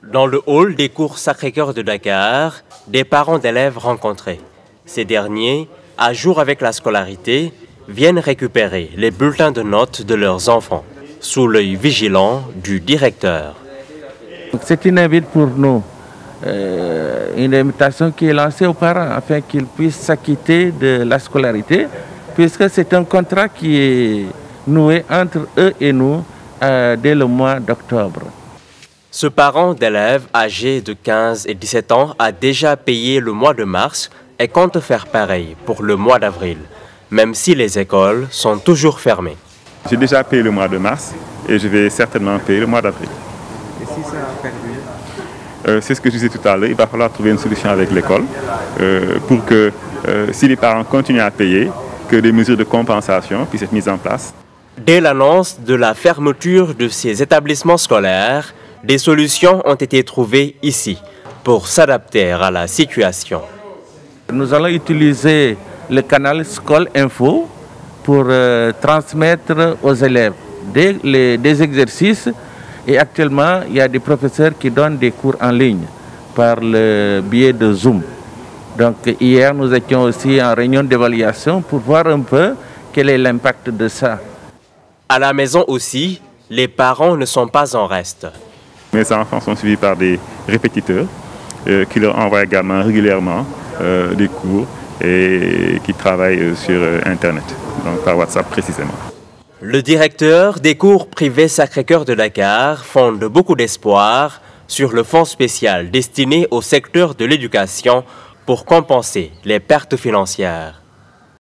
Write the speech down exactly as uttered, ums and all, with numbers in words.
Dans le hall des cours Sacré-Cœur de Dakar, des parents d'élèves rencontrés. Ces derniers, à jour avec la scolarité, viennent récupérer les bulletins de notes de leurs enfants, sous l'œil vigilant du directeur. C'est une invite pour nous, euh, une invitation qui est lancée aux parents afin qu'ils puissent s'acquitter de la scolarité, puisque c'est un contrat qui est noué entre eux et nous euh, dès le mois d'octobre. Ce parent d'élèves âgés de quinze et dix-sept ans a déjà payé le mois de mars et compte faire pareil pour le mois d'avril, même si les écoles sont toujours fermées. J'ai déjà payé le mois de mars et je vais certainement payer le mois d'avril. Et si ça a perdu euh, C'est ce que je disais tout à l'heure, il va falloir trouver une solution avec l'école euh, pour que euh, si les parents continuent à payer, que des mesures de compensation puissent être mises en place. Dès l'annonce de la fermeture de ces établissements scolaires, des solutions ont été trouvées ici pour s'adapter à la situation. Nous allons utiliser le canal Scol Info pour euh, transmettre aux élèves des, les, des exercices. Et actuellement, il y a des professeurs qui donnent des cours en ligne par le biais de Zoom. Donc hier, nous étions aussi en réunion d'évaluation pour voir un peu quel est l'impact de ça. À la maison aussi, les parents ne sont pas en reste. Mes enfants sont suivis par des répétiteurs euh, qui leur envoient également régulièrement euh, des cours et qui travaillent sur euh, Internet, donc par WhatsApp précisément. Le directeur des cours privés Sacré-Cœur de Dakar fonde beaucoup d'espoir sur le fonds spécial destiné au secteur de l'éducation pour compenser les pertes financières.